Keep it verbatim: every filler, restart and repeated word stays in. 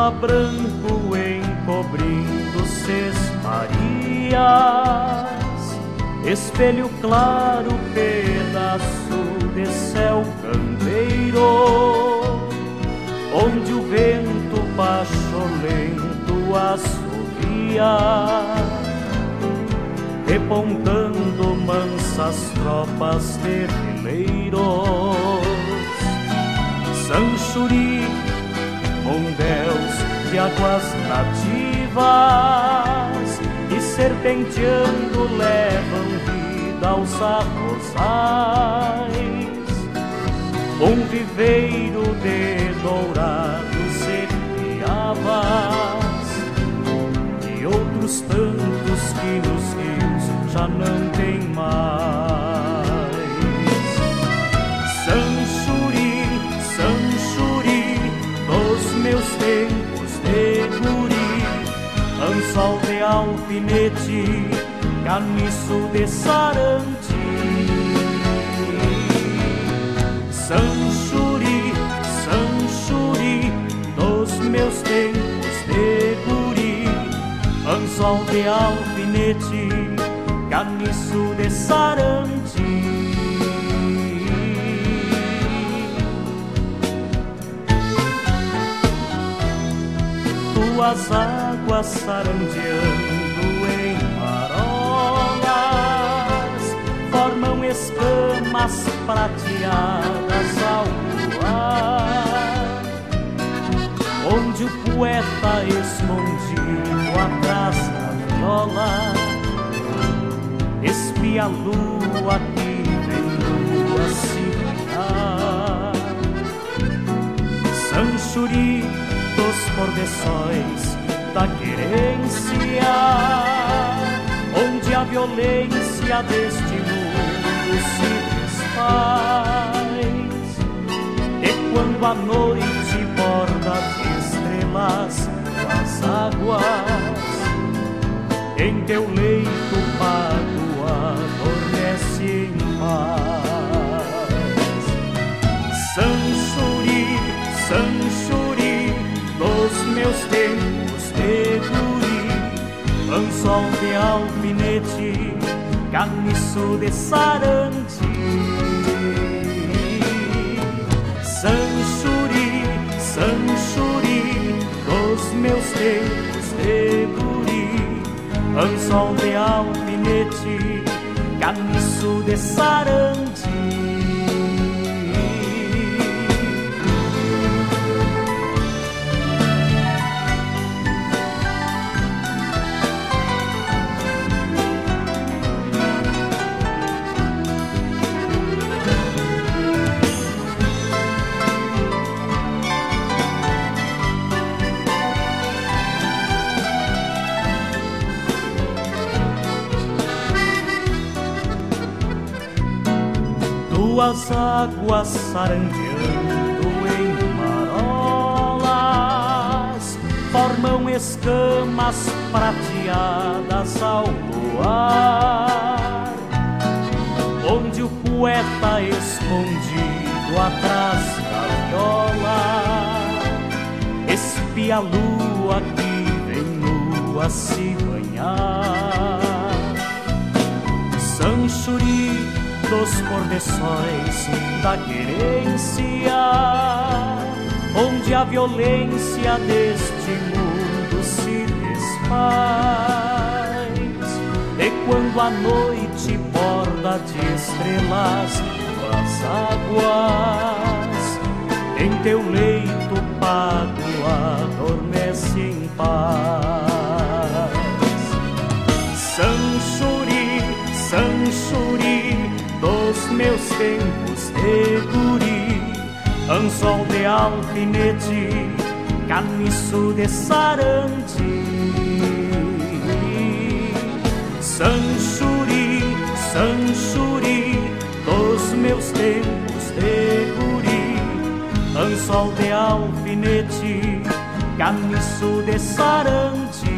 Pampa branco encobrindo cesparias, espelho claro, pedaço de céu campeiro, onde o vento pacholento assovia, repontando mansas tropas de fileiros. Sanchuri, mondéus de águas nativas, e serpenteando levam vida aos arrozais. Um viveiro de dourados e piabas, e outros tantos que nos rios já não tem mais. Sanchuri, Sanchuri, dos meus tempos de guri, ançol de alfinete, caniço de sarante. Sanchuri, Sanchuri, dos meus tempos de guri, ançol de alfinete, caniço de sarante. Tuas águas sarandeando em marolas formam escamas prateadas ao voar, onde o poeta escondido atrás da viola espia a lua que vem lua se banhar. Sanchuri, dos cordeções da querência, onde a violência deste mundo se desfaz, e quando a noite borda de estrelas as águas, em teu leito pago adormece em paz. Sanchuri, Sanchuri, dos meus tempos de guri, ançol de alfinete, caniço de sarante. Sanchuri, Sanchuri, dos meus tempos de guri, ançol de alfinete, caniço de sarante. Tuas águas sarandeando em marolas formam escamas prateadas ao luar, onde o poeta escondido atrás da viola espia a lua que vem nua se banhar. Sanchuri, dos cordeções da querência, onde a violência deste mundo se desfaz, e quando a noite borda de estrelas as águas, em teu leito pago adormece em paz. Sanchuri, Sanchuri, dos meus tempos de guri, ançol de alfinete, caniço de sarante. Sanchuri, Sanchuri, dos meus tempos de guri, ançol de alfinete, caniço de sarante.